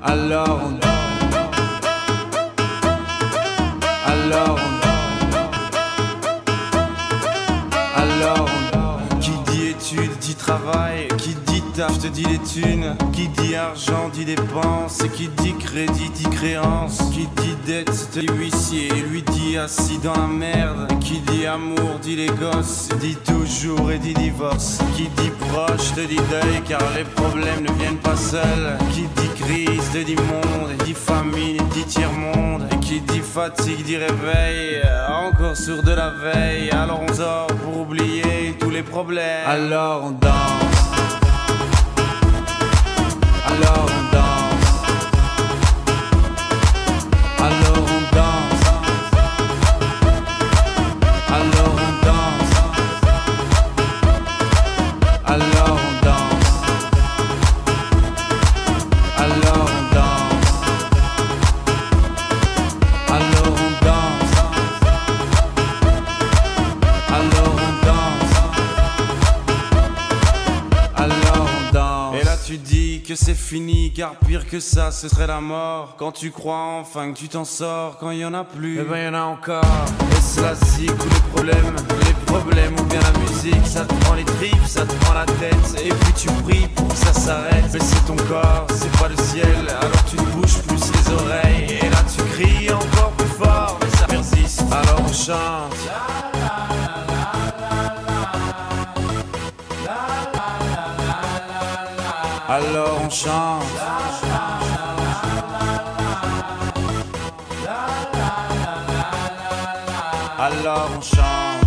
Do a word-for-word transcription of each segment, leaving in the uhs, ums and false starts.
Alors on danse. Alors on danse. Alors on danse. Qui dit études dit travail. Qui dit taf te dit les thunes. Qui dit argent dit dépenses. Et qui dit crédit dit créance. Qui dit dette te dit huissier. Et lui dit assis dans la merde. Qui dit amour dit les gosses. Dit toujours et dit divorce. Qui dit proche te dit deuil car les problèmes ne viennent pas seuls. Qui dit crise te dit monde. Et dit famine et dit tiers-monde. Et qui dit fatigue dit réveil. Encore sur de la veille. Alors on sort pour oublier tous les problèmes. Alors on danse. Alors on danse. Alors on danse. Alors on danse. Alors on danse. Alors on danse. Alors on danse. Alors on danse. Alors on danse. Et là tu dis que c'est fini, car pire que ça ce serait la mort. Quand tu crois enfin que tu t'en sors, quand il y en a plus, eh ben y en a encore. Et cela zik ou les problèmes, les problèmes ou bien la musique. Ça te prend les tripes, ça te prend la tête. Et puis tu pries pour que ça s'arrête. Mais c'est ton corps, c'est pas le ciel. Alors tu te bouges plus les oreilles. Et là tu cries encore plus fort, mais ça persiste. Alors on chante. Alors on chante. Alors on chante.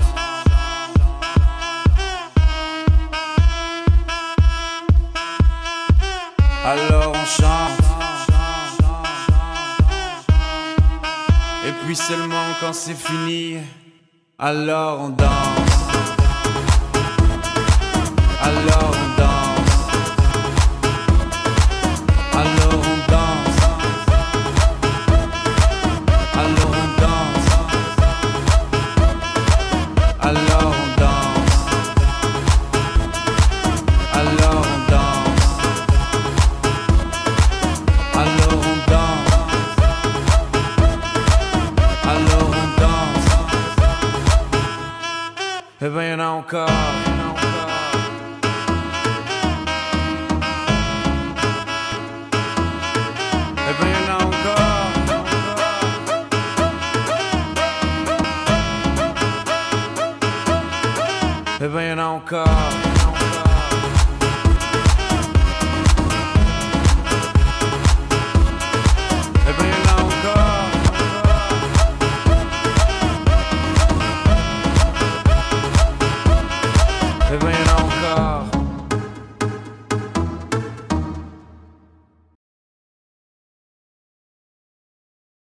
Alors on chante. Et puis seulement quand c'est fini, alors on danse. Alors on danse. Alors on danse. Alors on danse. Alors on danse. Alors on danse. Alors on danse. Alors on danse. Eh ben y'en a encore. Eh ben y'en a encore. Eh ben y'en a encore.